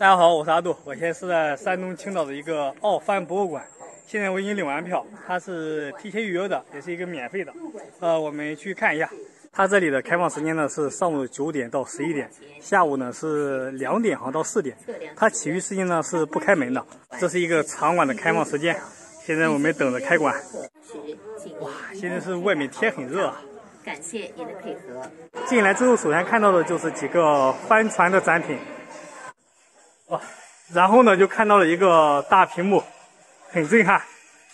大家好，我是阿杜，我现在是在山东青岛的一个奥帆博物馆。现在我已经领完票，它是提前预约的，也是一个免费的。我们去看一下。它这里的开放时间呢是上午9点到11点，下午呢是2点到4点。它其余时间呢是不开门的，这是一个场馆的开放时间。现在我们等着开馆。哇，现在是外面天很热啊。 感谢您的配合。 进来之后，首先看到的就是几个帆船的展品。哇，然后呢就看到了一个大屏幕，很震撼。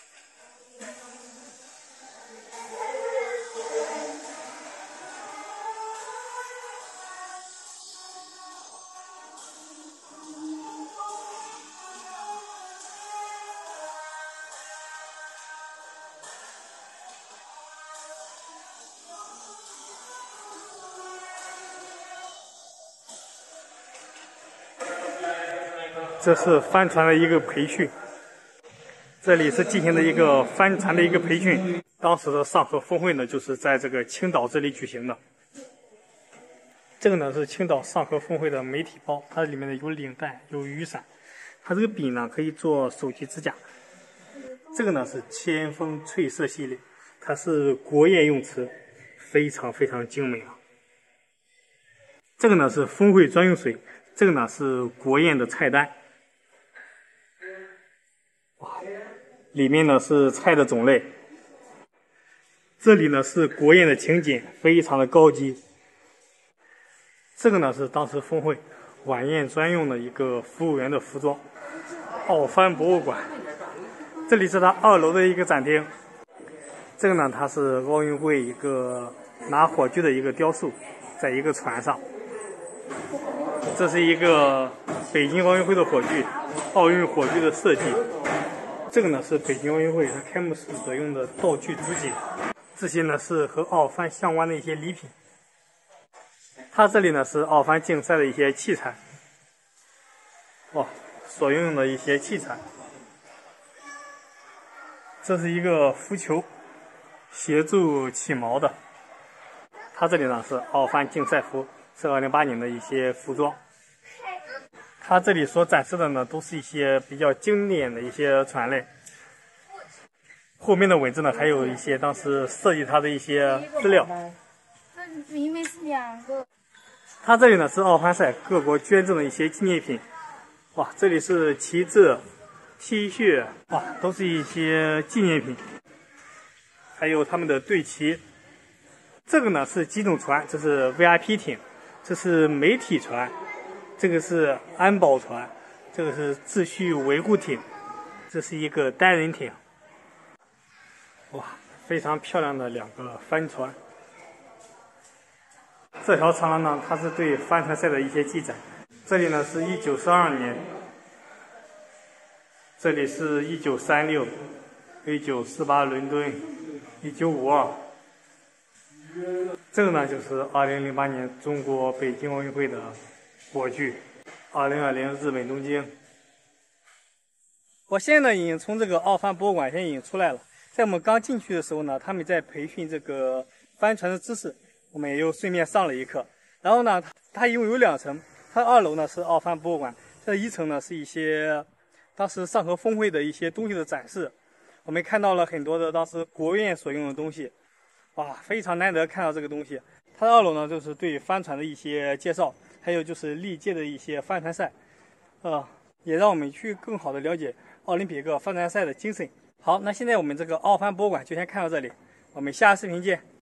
这是帆船的一个培训，这里是进行的一个帆船的一个培训。当时的上合峰会呢，就是在这个青岛这里举行的。这个呢是青岛上合峰会的媒体包，它里面呢有领带，有雨伞，它这个笔呢可以做手机支架。这个呢是千锋翠色系列，它是国宴用词，非常非常精美啊。这个呢是峰会专用水，这个呢是国宴的菜单。里面呢是菜的种类，这里呢是国宴的请柬，非常的高级。这个呢是当时峰会晚宴专用的一个服务员的服装。奥帆博物馆，这里是它2楼的一个展厅。这个呢它是奥运会一个拿火炬的一个雕塑，在一个船上。这是一个北京奥运会的火炬，奥运火炬的设计。这个呢是北京奥运会它开幕式所用的道具图解，这些呢是和奥帆相关的一些礼品。它这里呢是奥帆竞赛的一些器材，所用的一些器材。这是一个浮球，协助起锚的。它这里呢是奥帆竞赛服，是2008年的一些服装。它这里所展示的呢，都是一些比较经典的一些船类。后面的文字呢，还有一些当时设计它的一些资料。 这明明是2个。 它这里呢是奥帆赛各国捐赠的一些纪念品。哇，这里是旗帜、T 恤，哇，都是一些纪念品。还有他们的队旗。这个呢是几种船，这是 VIP 艇，这是媒体船。这个是安保船，这个是秩序维护艇，这是一个单人艇。哇，非常漂亮的2个帆船。这条长廊呢，它是对帆船赛的一些记载。这里呢是1942年，这里是1936、1948伦敦、1952。这个呢就是2008年中国北京奥运会的火炬，2020日本东京。我现在呢已经从这个奥帆博物馆已经出来了。在我们刚进去的时候呢，他们在培训这个帆船的知识，我们也又顺便上了一课。然后呢，它一共有2层，它2楼呢是奥帆博物馆，这1层呢是一些当时上合峰会的一些东西的展示。我们看到了很多的当时国宴所用的东西，哇，非常难得看到这个东西。它2楼呢就是对帆船的一些介绍。还有就是历届的一些帆船赛，也让我们去更好的了解奥林匹克帆船赛的精神。好，那现在我们这个奥帆博物馆就先看到这里，我们下视频见。